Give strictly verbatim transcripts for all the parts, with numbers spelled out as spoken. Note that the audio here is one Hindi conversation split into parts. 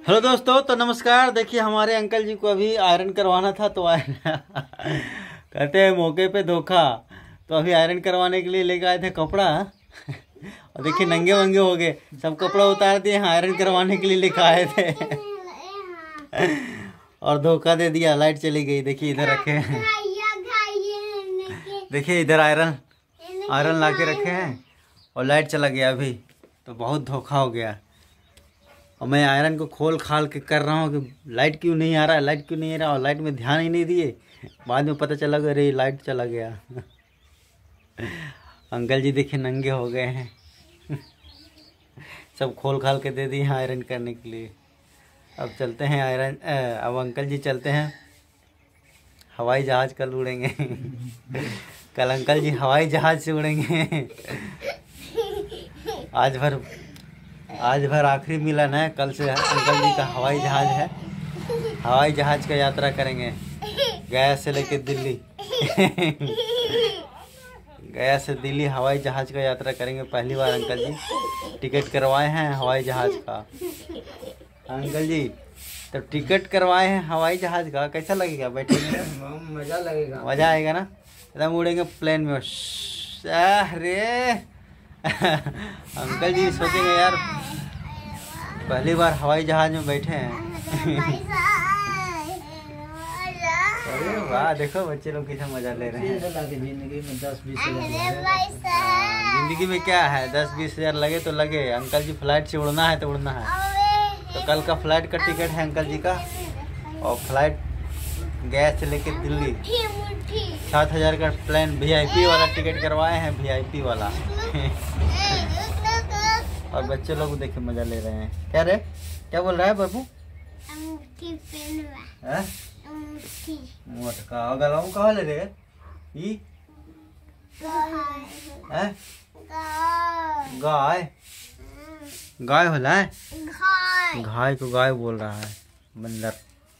हेलो दोस्तों, तो नमस्कार। देखिए हमारे अंकल जी को अभी आयरन करवाना था तो आयरन कहते हैं मौके पे धोखा। तो अभी आयरन करवाने के लिए लेके आए थे कपड़ा और देखिए नंगे वंगे हो गए, सब कपड़ा उतार दिए, आयरन करवाने के लिए लेके आए थे और धोखा दे दिया। लाइट चली गई। देखिए इधर रखे हैं, देखिए इधर आयरन आयरन ला के रखे हैं और लाइट चला गया अभी। तो बहुत धोखा हो गया और मैं आयरन को खोल खाल के कर रहा हूँ कि लाइट क्यों नहीं आ रहा है, लाइट क्यों नहीं आ रहा, और लाइट में ध्यान ही नहीं दिए। बाद में पता चला कि अरे लाइट चला गया। अंकल जी देखिए नंगे हो गए हैं सब खोल खाल के दे दिए हैं आयरन करने के लिए। अब चलते हैं आयरन, अब अंकल जी चलते हैं हवाई जहाज़। कल उड़ेंगे कल अंकल जी हवाई जहाज़ से उड़ेंगे। आज भर आज भर आखिरी मिलन है, कल से अंकल जी का हवाई जहाज़ है। हवाई जहाज़ का यात्रा करेंगे गया से लेके दिल्ली गया से दिल्ली हवाई जहाज़ का यात्रा करेंगे। पहली बार अंकल जी टिकट करवाए हैं हवाई जहाज़ का। अंकल जी तो टिकट करवाए हैं हवाई जहाज़ का, कैसा लगेगा बैठेंगे? मज़ा लगेगा, मज़ा आएगा ना, एकदम उड़ेंगे प्लेन में। अरे अंकल जी सोचेंगे यार पहली बार हवाई जहाज में बैठे हैं। अरे वाह, देखो बच्चे लोग कैसा मजा ले रहे हैं। जिंदगी में दस बीस जिंदगी में क्या है, दस बीस हजार लगे तो लगे। अंकल जी फ्लाइट से उड़ना है तो उड़ना है। तो कल का फ्लाइट का टिकट है अंकल जी का, और फ्लाइट गया से लेके दिल्ली सात हजार का प्लेन वीआईपी वाला टिकट करवाए हैं, वीआईपी वाला। और बच्चे लोग देखे मजा ले रहे हैं। क्या रे, क्या बोल रहा है बाबू? मोटका गलाऊ कहाँ ले रहे ई? गाय गाय होला है, गाय को गाय बोल रहा है। बंदर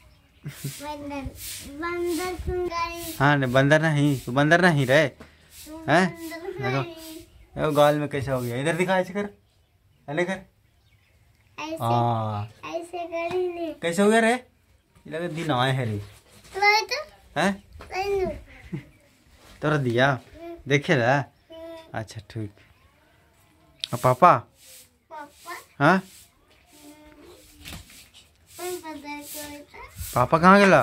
हाँ नहीं बंदर नहीं, तो बंदर नहीं रहे हैं। देखो देखो गाल में कैसे हो गया। इधर दिखा, ऐसे कर, ऐसे कर। हाँ कैसे हो गया रे? लगे दिन आए है रे हैं तोरा दिया देखे ला। अच्छा ठीक। और पापा हाँ पापा कहाँ गया?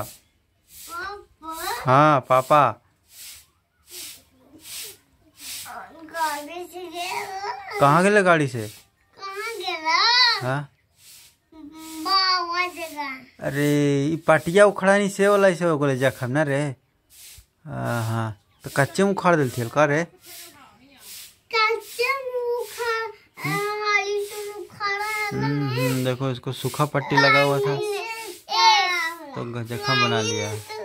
हाँ पापा कहाँ गया गाड़ी से? हाँ अरे ये पाटिया उखड़ा नहीं से वाला ऐसे हो जखम ना रे। हाँ हाँ तो कच्चे में उखाड़ दिल थी का रे? हम्म देखो इसको सूखा पट्टी लगा हुआ था तो जख्म बना लिया।